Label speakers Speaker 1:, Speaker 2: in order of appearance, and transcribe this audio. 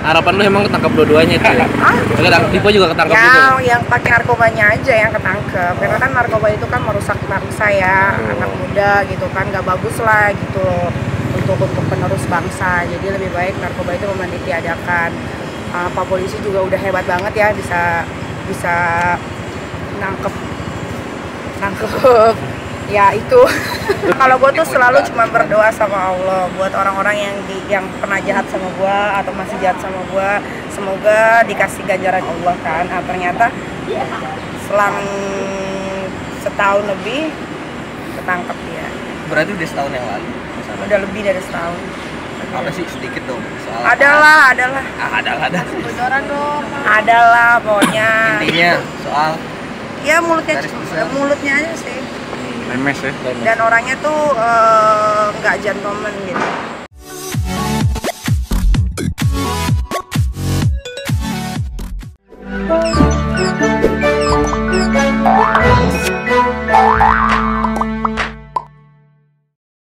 Speaker 1: harapan lu emang ketangkap dua-duanya itu ya? Dipo juga ketangkap
Speaker 2: Ya,
Speaker 1: juga?
Speaker 2: yang pakai narkobanya aja yang ketangkep. Karena kan narkoba itu kan merusak bangsa ya, anak muda gitu kan, nggak bagus lah gitu loh untuk penerus bangsa. Jadi lebih baik narkoba itu memang ditiadakan. Pak polisi juga udah hebat banget ya, bisa nangkep ya itu. Kalau gue tuh selalu cuma berdoa sama Allah buat orang-orang yang pernah jahat sama gue atau masih jahat sama gue, semoga dikasih ganjaran Allah kan. Ternyata selang setahun lebih ketangkep dia.
Speaker 3: Berarti udah setahun yang lalu.
Speaker 2: Udah lebih dari setahun.
Speaker 3: Apa sih sedikit dong soal
Speaker 2: Adalah.
Speaker 3: bocoran dong.
Speaker 2: Adalah pokoknya.
Speaker 3: Intinya soal
Speaker 2: Ya mulutnya aja sih.
Speaker 1: Lemes ya?
Speaker 2: Dan orangnya tuh nggak gentleman gitu.